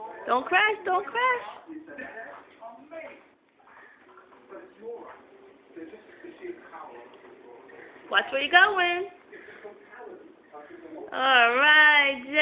Don't crash, don't crash. Watch where you're going. All right,